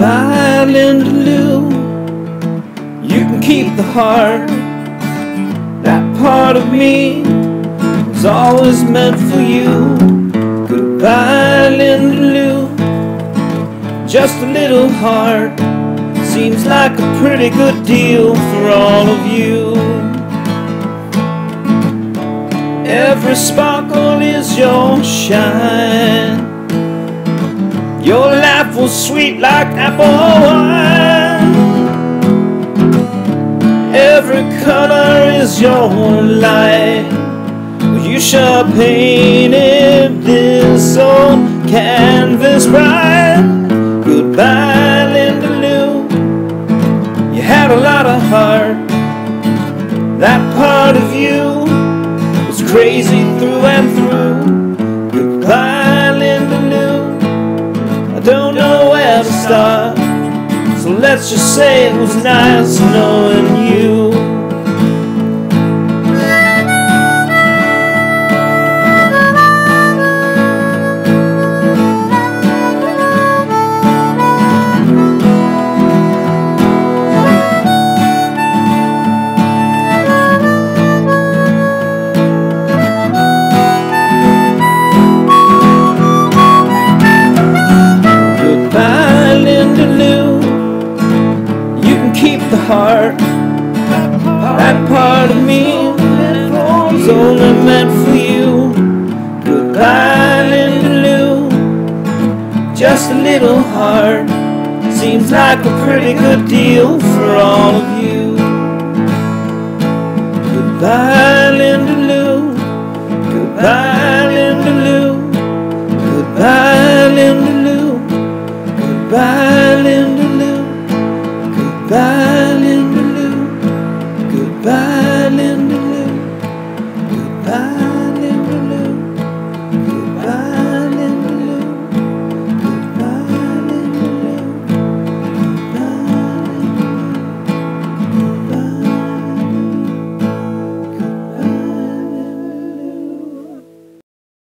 Goodbye, Linda Lou. You can keep the heart. That part of me was always meant for you. Goodbye, Linda Lou. Just a little heart seems like a pretty good deal for all of you. Every sparkle is your shine. Your laugh was sweet like apple wine. Every color is your light. You sure painted this old canvas bright. Goodbye, Linda Lou. You had a lot of heart. That part of you was crazy through and through. Goodbye, Linda Lou. I don't know where to start, so let's just say it was nice knowing you. Keep the heart. That part of me was only meant for you. Goodbye, Linda Lou. Just a little heart seems like a pretty good deal for all of you. Goodbye, Linda Lou. Goodbye, Linda Lou. Goodbye.